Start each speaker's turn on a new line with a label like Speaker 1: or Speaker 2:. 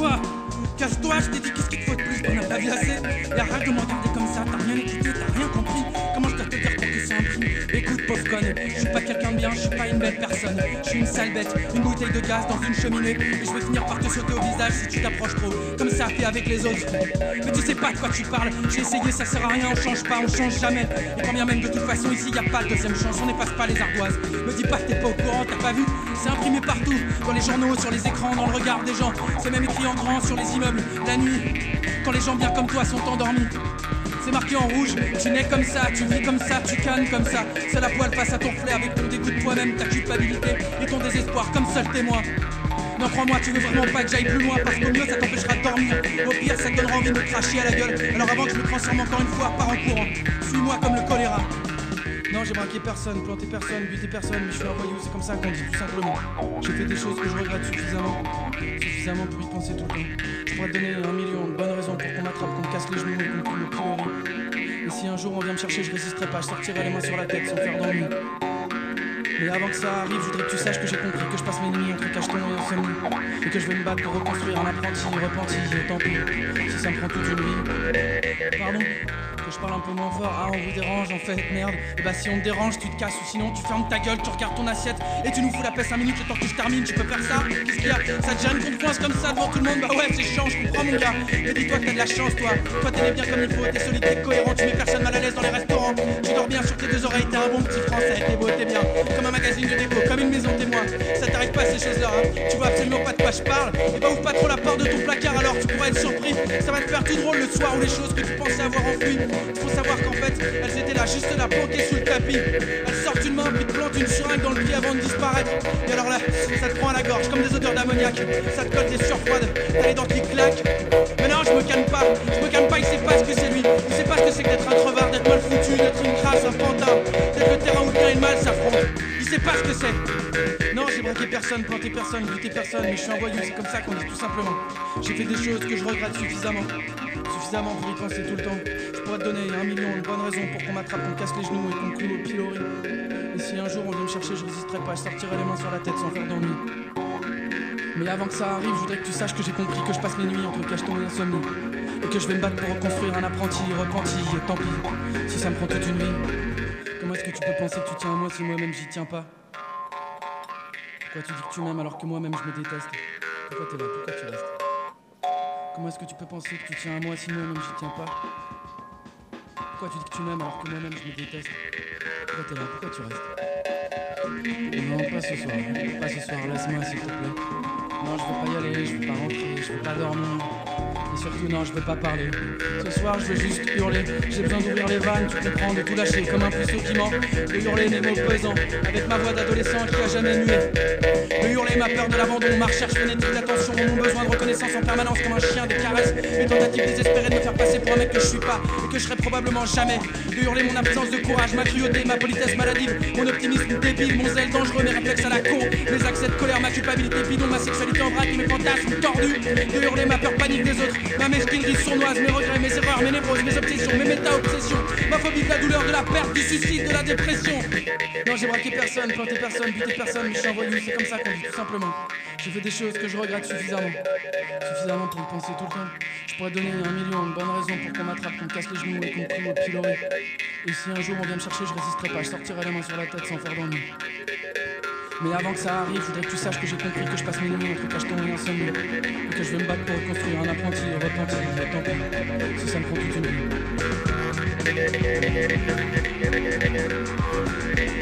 Speaker 1: casse-toi. Casse-toi, je t'ai dit qu'est-ce qu'il te faut de plus, t'en as pas vu assez. Et arrête de me regarder comme ça, t'as rien écouté, t'as rien compris. Comment je dois te dire pour que c'est un prix? Écoute pauvre conne, je suis pas quelqu'un de bien, je suis pas une belle personne. Je suis une sale bête, une bouteille de gaz dans une cheminée. Et je vais finir par te sauter au visage si tu t'approches trop, comme ça fait avec les autres. Mais tu sais pas de quoi tu parles, j'ai essayé, ça sert à rien, on change pas, on change jamais. Et quand bien même de toute façon ici y a pas de deuxième chance, on n'efface pas les ardoises. Me dis pas que t'es pas au courant, t'as pas vu? C'est imprimé partout, dans les journaux, sur les écrans, dans le regard des gens. C'est même écrit en grand sur les immeubles, la nuit, quand les gens bien comme toi sont endormis. C'est marqué en rouge, tu nais comme ça, tu vis comme ça, tu cannes comme ça. C'est la poêle face à ton flair avec ton dégoût de toi-même, ta culpabilité et ton désespoir comme seul témoin. Non crois-moi, tu veux vraiment pas que j'aille plus loin, parce qu'au mieux ça t'empêchera de dormir. Au pire ça te donnera envie de me cracher à la gueule. Alors avant que je me transforme encore une fois, pars en courant. Suis-moi comme le choléra. Non, j'ai braqué personne, planté personne, buté personne, mais je suis un voyou, c'est comme ça qu'on dit, tout simplement. J'ai fait des choses que je regrette suffisamment pour y penser tout le temps. Je pourrais te donner 1 million de bonnes raisons pour qu'on m'attrape, qu'on me casse les genoux et qu'on me coule le pilori. Et si un jour on vient me chercher, je résisterai pas, je sortirai les mains sur la tête sans faire d'ennui. Mais avant que ça arrive, je voudrais que tu saches que j'ai compris que je passe mes nuits entre cacheton et insomnie. Et que je vais me battre pour reconstruire un apprenti repenti, et tant pis, si ça me prend toute une vie. Pardon, que je parle un peu moins fort. Ah, on vous dérange en fait, merde. Et bah si on te dérange, tu te casses, ou sinon tu fermes ta gueule, tu regardes ton assiette et tu nous fous la paix 5 minutes le temps que je termine. Tu peux faire ça? Qu'est-ce qu'il y a? Ça te gêne qu'on te coince comme ça devant tout le monde? Bah ouais, c'est chiant, je comprends mon gars. Mais dis-toi que t'as de la chance, toi. Toi t'es né bien comme il faut, t'es solide, t'es cohérent, tu mets personne mal à l'aise dans les restaurants. Tu dors bien sur tes 2 oreilles, t'es un bon petit français, t'es beau, t'es bien. Comme un magazine de déco, comme une maison témoin. Ça t'arrive pas ces choses-là, hein. Tu vois absolument pas de quoi je parle. Et bah ouvre pas trop la porte de ton placard, alors tu pourrais être surpris. Ça va te faire tout drôle le soir où les choses que tu pensais avoir enfuies. Il faut savoir qu'en fait, elles étaient là, juste là, planquées sous le tapis. Elles sortent une main puis te plantent une seringue dans le pied avant de disparaître. Et alors là, ça te prend à la gorge comme des odeurs d'ammoniac. Ça te colle des sueurs froides, t'as les dents qui claquent. Mais non, je me calme pas, il sait pas ce que c'est lui. Il sait pas ce que c'est que d'être un crevard, d'être mal foutu, d'être une crasse, un pantin, d'être le terrain où le bien et le mal s'affrontent. Il sait pas ce que c'est. Non, j'ai braqué personne, planté personne, buté personne, mais je suis un voyou, c'est comme ça qu'on dit tout simplement. J'ai fait des choses que je regrette suffisamment pour y penser tout le temps. Je pourrais te donner 1 million de bonnes raisons pour qu'on m'attrape, qu'on me casse les genoux et qu'on me cloue au pilori. Et si un jour on vient me chercher, je résisterai pas, je sortirai les mains sur la tête sans faire d'ennui. Mais avant que ça arrive, je voudrais que tu saches que j'ai compris que je passe mes nuits entre cacheton et insomnie. Et que je vais me battre pour reconstruire un apprenti repenti, et tant pis, si ça me prend toute une vie. Comment est-ce que tu peux penser que tu tiens à moi si moi-même j'y tiens pas? Pourquoi tu dis que tu m'aimes alors que moi-même je me déteste? Pourquoi t'es là? Pourquoi tu restes? Comment est-ce que tu peux penser que tu tiens à moi si moi-même j'y tiens pas? Pourquoi tu dis que tu m'aimes alors que moi-même je me déteste? Pourquoi t'es là? Pourquoi tu restes? Non, pas ce soir. Pas ce soir, laisse-moi s'il te plaît. Non, je veux pas y aller, je veux pas rentrer, je veux pas dormir. Et surtout, non, je veux pas parler. Ce soir, je veux juste hurler. J'ai besoin d'ouvrir les vannes, tu comprends, de tout lâcher comme un puceau qui ment. De hurler mes mots pesants, avec ma voix d'adolescent qui a jamais mué. De hurler ma peur de l'abandon, ma recherche frénétique d'attention, mon besoin de reconnaissance en permanence comme un chien des caresses. Mes tentatives désespérées de me faire passer pour un mec que je suis pas et que je serai probablement jamais. De hurler mon absence de courage, ma cruauté, ma politesse maladive, mon optimisme débile, mon zèle dangereux, mes réflexes à la con, mes accès de colère, ma culpabilité bidon, ma sexualité en vrac et mes fantasmes tordus. De hurler ma peur panique des autres, ma mesquinerie sournoise, mes regrets, mes erreurs, mes névroses, mes obsessions, mes méta-obsessions, ma phobie de la douleur, de la perte, du suicide, de la dépression. Non, j'ai braqué personne, planté personne, buté personne, mais je suis un voyou, c'est comme ça qu'on dit tout simplement. J'ai fait des choses que je regrette suffisamment pour y penser tout le temps. Je pourrais donner 1 million de bonnes raisons pour qu'on m'attrape, qu'on me casse les genoux et qu'on me cloue au pilori. Et si un jour on vient me chercher, je résisterai pas, je sortirai les mains sur la tête sans faire d'ennui. Mais avant que ça arrive, je voudrais que tu saches que j'ai compris que je passe mes nuits entre cacheton et insomnie. Et que je vais me battre pour reconstruire un apprenti repenti, et tant pis, si ça me prend toute une vie.